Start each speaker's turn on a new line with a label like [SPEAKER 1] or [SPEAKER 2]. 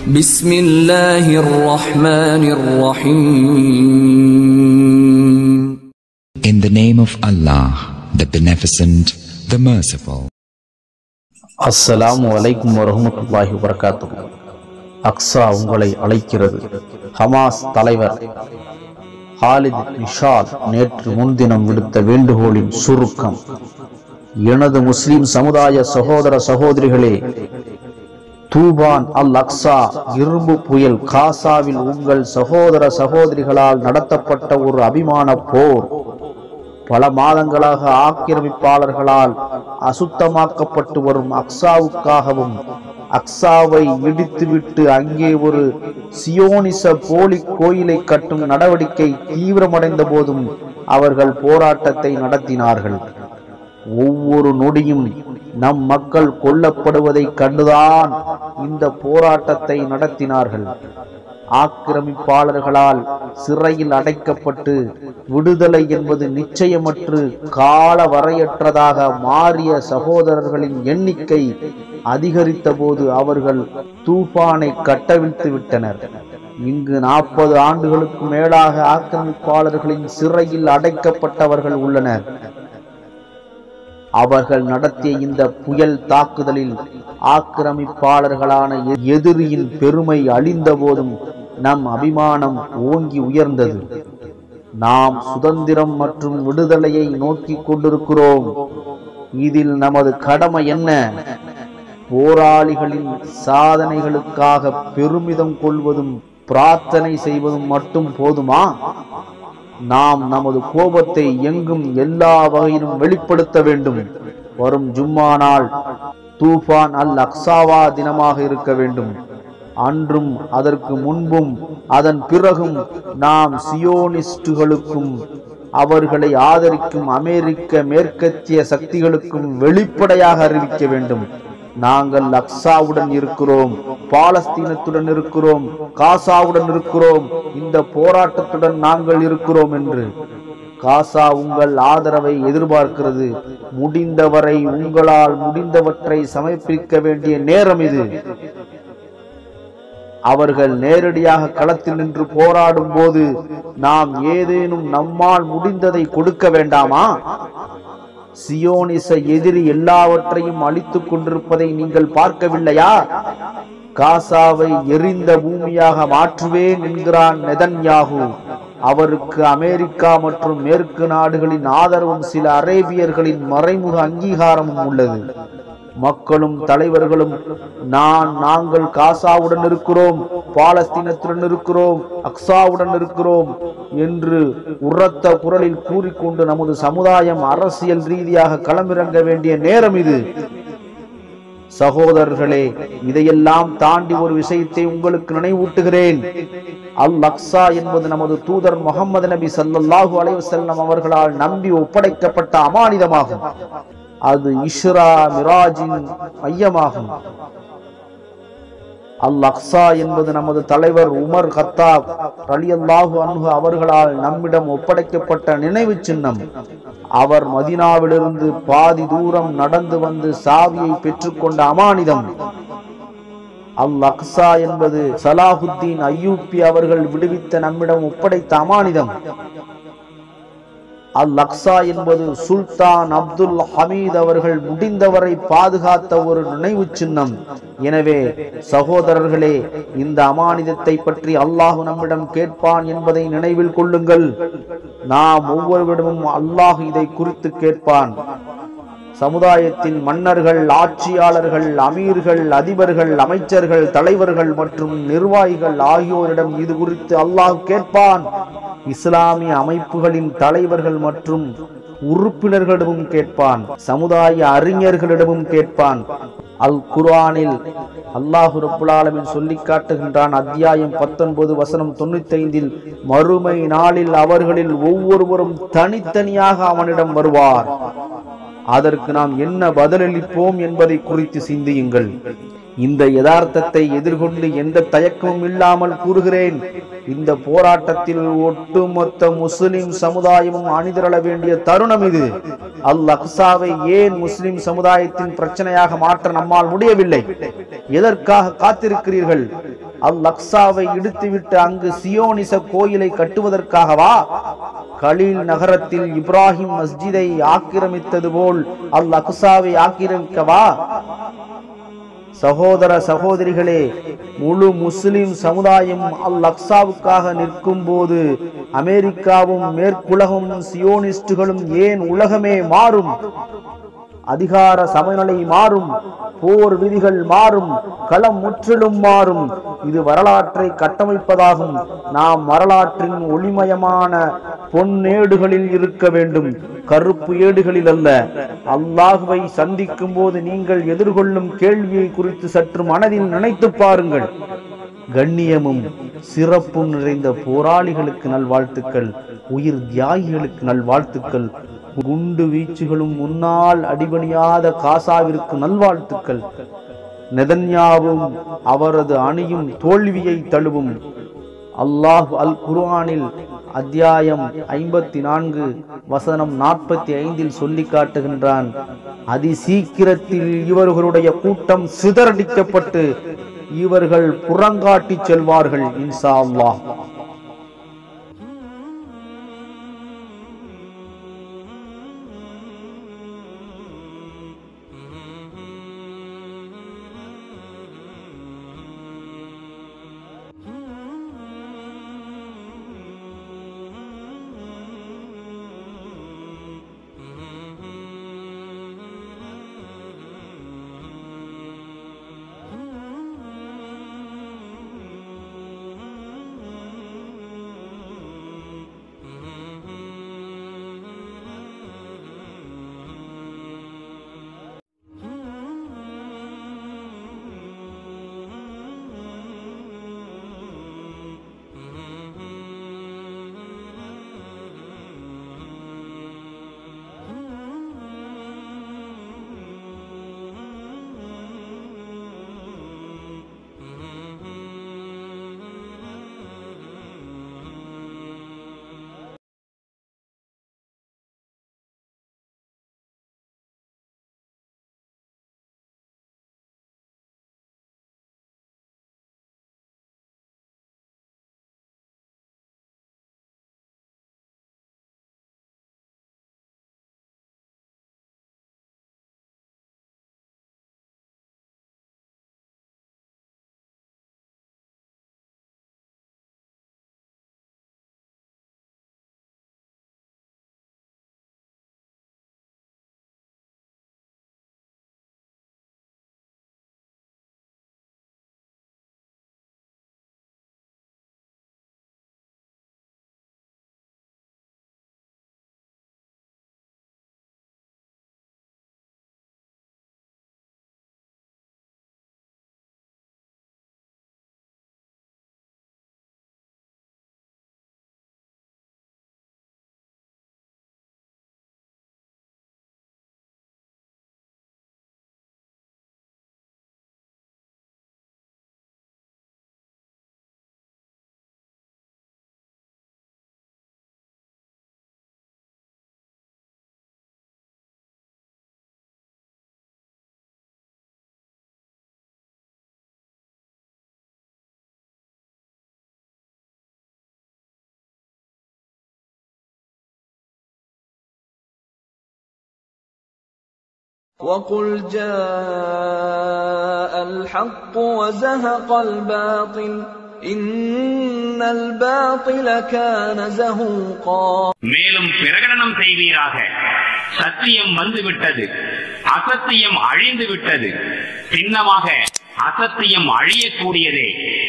[SPEAKER 1] بسم الله الرحمن الرحيم.
[SPEAKER 2] In the name of Allah, the Beneficent, the Merciful.
[SPEAKER 3] அஸ்ஸலாமு அலைக்கும் வரஹ்மத்துல்லாஹி வபரகாத்துஹு. அக்ஸா உங்களை அழைக்கிறது. ஹமாஸ் தலைவர் ஹாலித் மிஷால் நேற்று முன்தினம் விடுத்த வேண்டுகோளின் சுருக்கம். எனது முஸ்லிம் சமுதாய சகோதர சகோதரிகளே, தூபான் அல் அக்ஸா இரும்பு புயல் காசாவில் உங்கள் சகோதர சகோதரிகளால் நடத்தப்பட்ட ஒரு அபிமான போர் பல மாதங்களாக ஆக்கிரமிப்பாளர்களால் அசுத்தமாக்கப்பட்டு வரும் அக்ஸாவுக்காகவும், அக்ஸாவை இடித்துவிட்டு அங்கே ஒரு சியோனிச போலி கோயிலை கட்டும் நடவடிக்கை தீவிரமடைந்த போதும் அவர்கள் போராட்டத்தை நடத்தினார்கள். ஒவ்வொரு நொடியும் நம் மக்கள் கொல்லப்படுவதை கண்டுதான் இந்த போராட்டத்தை நடத்தினார்கள். ஆக்கிரமிப்பாளர்களால் சிறையில் அடைக்கப்பட்டு விடுதலை என்பது நிச்சயமற்று கால வரையற்றதாக மாறிய சகோதரர்களின் எண்ணிக்கை அதிகரித்த போது அவர்கள் தூபானை கட்டவிழ்த்து விட்டனர். இங்கு 40 ஆண்டுகளுக்கு மேலாக ஆக்கிரமிப்பாளர்களின் சிறையில் அடைக்கப்பட்டவர்கள் உள்ளனர். அவர்கள் நடத்திய இந்த புயல் தாக்குதலில் ஆக்கிரமிப்பாளர்களான எதிரியின் பெருமை அழிந்த போதும் நம் அபிமானம் ஓங்கி உயர்ந்தது. நாம் சுதந்திரம் மற்றும் விடுதலையை நோக்கி கொண்டிருக்கிறோம். இதில் நமது கடமை என்ன? போராளிகளின் சாதனைகளுக்காக பெருமிதம் கொள்வதும் பிரார்த்தனை செய்வதும் மட்டும் போதுமா? நாம் நமது கோபத்தை எங்கும் எல்லா வகையிலும் வெளிப்படுத்த வேண்டும். வரும் ஜும்மா நாள் தூபான் அல் அக்ஸாவா தினமாக இருக்க வேண்டும். அன்றும் அதற்கு முன்பும் அதன் பிறகும் நாம் சியோனிஸ்டுகளுக்கும் அவர்களை ஆதரிக்கும் அமெரிக்க மேற்கத்திய சக்திகளுக்கும் வெளிப்படையாக அறிவிக்க வேண்டும். நாங்கள் அக்ஸாவுடன் இருக்கிறோம், பாலஸ்தீனத்துடன் இருக்கிறோம், காசாவுடன் இருக்கிறோம், இந்த போராட்டத்துடன் நாங்கள் இருக்கிறோம் என்று. காசா உங்கள் ஆதரவை எதிர்பார்க்கிறது. முடிந்தவரை உங்களால் முடிந்தவற்றை சமர்ப்பிக்க வேண்டிய நேரம் இது. அவர்கள் நேரடியாக களத்தில் நின்று போராடும் போது நாம் ஏதேனும் நம்மால் முடிந்ததை கொடுக்க வேண்டாமா? சியோனிச எதிரி எல்லாவற்றையும் அழித்துக் கொண்டிருப்பதை நீங்கள் பார்க்கவில்லையா? காசாவை எரிந்த பூமியாக மாற்றுவேன் என்கிறான் நெதன்யாகு. அவருக்கு அமெரிக்கா மற்றும் மேற்கு நாடுகளின் ஆதரவும் சில அரேபியர்களின் மறைமுக அங்கீகாரமும் உள்ளது. மக்களும் தலைவர்களும் நாங்கள் காசாவுடன் இருக்கிறோம், பாலஸ்தீனத்துடன் இருக்கிறோம், அக்ஸாவுடன் இருக்கிறோம் என்று உரத்த குரலில் கூறிக்கொண்டு நமது சமுதாயம் அரசியல் ரீதியாக களமிறங்க வேண்டிய நேரம் இது. சகோதரர்களே, இதையெல்லாம் தாண்டி ஒரு விஷயத்தை உங்களுக்கு நினைவூட்டுகிறேன். அல் அக்ஸா என்பது நமது தூதர் முஹம்மது நபி ஸல்லல்லாஹு அலைஹி வஸல்லம் அவர்களால் நம்பி ஒப்படைக்கப்பட்ட அமானிதமாகும். அது இஸ்ரா மிராஜின் மையமாகும். அல் அக்ஸா என்பது நமது தலைவர் உமர் கத்தாப் ரலியல்லாஹு அன்ஹு அவர்களால் நம்மிடம் ஒப்படைக்கப்பட்ட நினைவு சின்னம். அவர் மதீனாவிலிருந்து பாதி தூரம் நடந்து வந்து சாவியை பெற்றுக்கொண்ட அமானிதம். அல் அக்ஸா என்பது சலாஹுத்தீன் அய்யூபி அவர்கள் விடுவித்த நம்மிடம் ஒப்படைத்த அமானிதம். அல் அக்ஸா என்பது சுல்தான் அப்துல் ஹமீத் அவர்கள் முடிந்தவரை பாதுகாத்த ஒரு நினைவு சின்னம். எனவே சகோதரர்களே, இந்த அமானிதத்தை பற்றி அல்லாஹ் நம்மிடம் கேட்பான் என்பதை நினைவில் கொள்ளுங்கள். நாம் ஒவ்வொருவரிடமும் அல்லாஹ் இதை குறித்து கேட்பான். சமுதாயத்தின் மன்னர்கள், ஆட்சியாளர்கள், அமீர்கள், அதிபர்கள், அமைச்சர்கள், தலைவர்கள் மற்றும் நிர்வாகிகள் ஆகியோரிடம் இது குறித்து அல்லாஹ் கேட்பான். இஸ்லாமிய அமைப்புகளின் தலைவர்கள் மற்றும் உறுப்பினர்களிடமும் கேட்பான். சமுதாய அறிஞர்களிடமும் கேட்பான். அல் குர்ஆனில் அல்லாஹ் ரப்புல் ஆலமீன் சொல்லி காட்டுகின்றான். அத்தியாயம் 19 வசனம் 95, மறுமை நாளில் அவர்களில் ஒவ்வொருவரும் தனித்தனியாக அவனிடம் வருவார். அதற்கு நாம் என்ன பதிலளிப்போம் என்பதை குறித்து சிந்தியுங்கள். இந்த யதார்த்தத்தை எதிர்கொண்டு எந்த தயக்கமும் இல்லாமல் கூறுகிறேன், இந்த போராட்டத்தில் ஒட்டுமொத்த முஸ்லிம் சமுதாயமும் அணிதிரள வேண்டிய தருணம் இது. அல் அக்ஸாவை ஏன் முஸ்லிம் சமுதாயத்தின் பிரச்சனையாக மாற்ற நம்மால் முடியவில்லை? எதற்காக காத்திருக்கிறீர்கள்? அல் அக்ஸாவை இடித்துவிட்டு அங்கு சியோனிச கோயிலை கட்டுவதற்காகவா? கலீல் நகரத்தில் இப்ராஹிம் மஸ்ஜிதை ஆக்கிரமித்தது போல் அல் அக்ஸாவை ஆக்கிரமிக்கவா? சகோதர சகோதரிகளே, முழு முஸ்லிம் சமுதாயம் அல் அக்ஸாவுக்காக நிற்கும் போது அமெரிக்காவும் மேற்குலகமும் சியோனிஸ்டுகளும் ஏன் உலகமே மாறும்? அதிகார சமநிலை மாறும், போர் விதிகள் மாறும், களம் முற்றிலும் மாறும். இது வரலாற்றை கட்டமைப்பதாகும். நாம் வரலாற்றின் ஒளிமயமான பொன்னேடுகளில் இருக்க வேண்டும், கருப்பு ஏடுகளில் அல்ல. அல்லாஹ்வை சந்திக்கும் போது நீங்கள் எதிர்கொள்ளும் கேள்வியை குறித்து சற்று மனதில் நினைத்து பாருங்கள். கண்ணியமும் சிறப்பும் நிறைந்த போராளிகளுக்கு நல்வாழ்த்துக்கள், உயிர் தியாகிகளுக்கு நல்வாழ்த்துக்கள், குண்டு வீச்சுகளும் முன்னால் அடிபணியாத காசாவிற்கு நல்வாழ்த்துக்கள். நெதன்யாவும் அவரது அணியும் தோல்வியை தழுவும். அல்லாஹ் அல் குர்ஆனில் அத்தியாயம் 54 வசனம் 45 சொல்லி காட்டுகின்றான், அதிசீக்கிரத்தில் இவர்களுடைய கூட்டம் சிதறடிக்கப்பட்டு இவர்கள் புறங்காட்டி செல்வார்கள் இன்ஷா அல்லாஹ்.
[SPEAKER 1] وَقُلْ جَاءَ الْحَقُّ وَزَهَقَ الْبَاطِلُ إِنَّ الْبَاطِلَ كَانَ زَهُوقًا.
[SPEAKER 4] மேலும் பிரகடனம் செய்வீராக, சத்தியம் வந்துவிட்டது, அசத்தியம் அழிந்து விட்டது. சின்னமாக அசத்தியம் அழியக்கூடியதே.